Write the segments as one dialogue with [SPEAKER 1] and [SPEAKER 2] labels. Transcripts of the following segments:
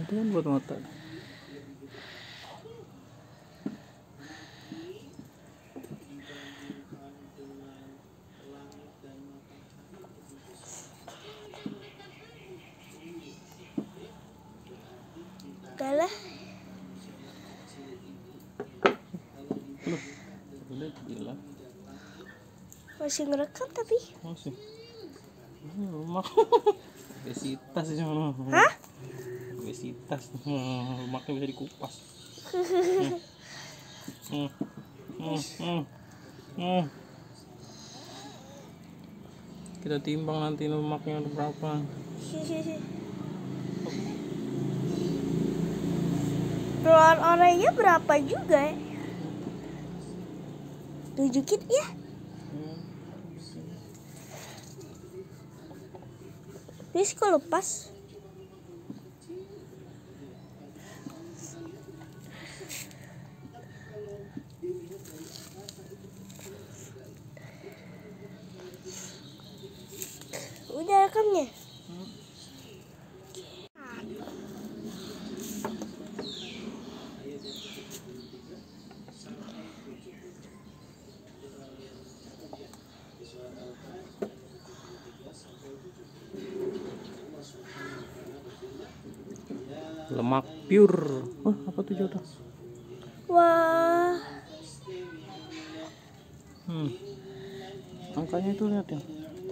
[SPEAKER 1] itu kan buat mata.
[SPEAKER 2] Kalah.
[SPEAKER 1] Udah gila.
[SPEAKER 2] Masih ngerekam tapi.
[SPEAKER 1] Masih. Lemak. Obesitas sih mana?
[SPEAKER 2] Hah?
[SPEAKER 1] Obesitas. Lemaknya bisa dikupas. Kita timbang nanti lemaknya ada berapa.
[SPEAKER 2] Keluar orangnya berapa juga ya? Tunjukin ya. Ini kok lepas? Udah rekamnya?
[SPEAKER 1] Lemak pure. Wah, apa tuh jodoh?
[SPEAKER 2] Wah.
[SPEAKER 1] Angkanya itu lihat ya.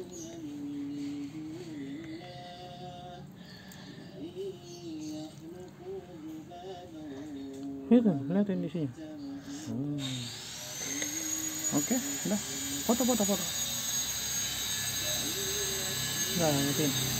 [SPEAKER 1] Itu, lihatin di sini. Oke, udah. Foto. Udah, lihatin.